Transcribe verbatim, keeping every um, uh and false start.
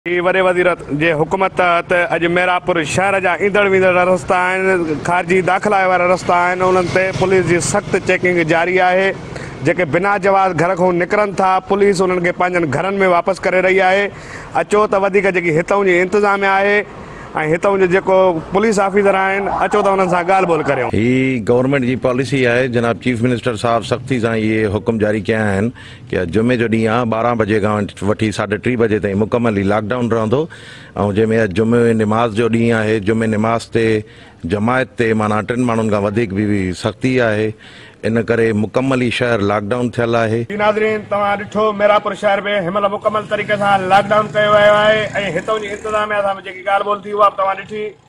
वॾे वज़ीर जे हुकूमत तहत अॼु मेरापुर शहर जा ईंदड़ वींदड़ रस्ता आहिनि, ख़ारिजी दाख़िला वारा रस्ता आहिनि, उन्हनि ते पुलिस जी सख़्तु चेकिंग जारी आहे। जेके बिना जवाज़ घर खां निकिरनि था, पुलिस उन्हनि खे पंहिंजनि घरनि में वापसि करे रही आहे। अचो त वधीक जेकी हितां जी इंतिज़ामिया आहे ऐं हितां जो जेको पुलिस ऑफिसर आहिनि, अचो त उन्हनि सां ॻाल्हि ॿोल करियूं। ही गवर्नमेंट जी पॉलिसी है। जनाब चीफ मिनिस्टर साहब सख्ती सां ये हुक्म जारी किया आहिनि कि जुमे जो ॾींहुं आहे ॿारहं बजे खां वठी साढे टी बजे ताईं मुकमल ही लॉकडाउन रहंदो ऐं जंहिंमें अॼु जुमे निमाज़ जो ॾींहुं आहे। जुमे निमाज़ ते जमायत ते माना टिनि माण्हुनि खां वधीक बि सख़्ती आहे, इन करे मुकमल ही शहर लॉकडाउन थियल आहे। नाज़रीन, तव्हां ॾिठो मेरापुर शहर में हिनमहिल मुकमल तरीक़े सां लॉकडाउन कयो वियो आहे ऐं हितां जी इंतिज़ामिया सां जेकी ॻाल्हि ॿोल थी उहा बि तव्हां ॾिठी।